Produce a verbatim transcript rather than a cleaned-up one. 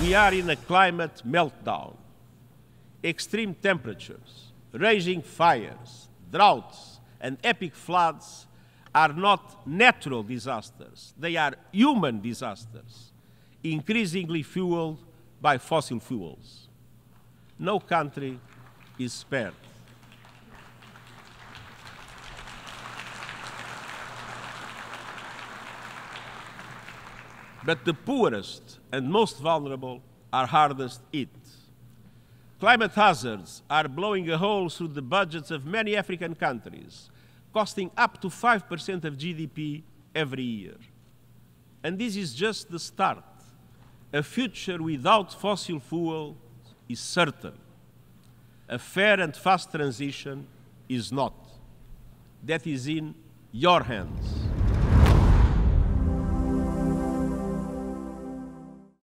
We are in a climate meltdown. Extreme temperatures, raging fires, droughts, and epic floods are not natural disasters. They are human disasters, increasingly fueled by fossil fuels. No country is spared. But the poorest and most vulnerable are hardest hit. Climate hazards are blowing a hole through the budgets of many African countries, costing up to five percent of G D P every year. And this is just the start. A future without fossil fuels is certain. A fair and fast transition is not. That is in your hands.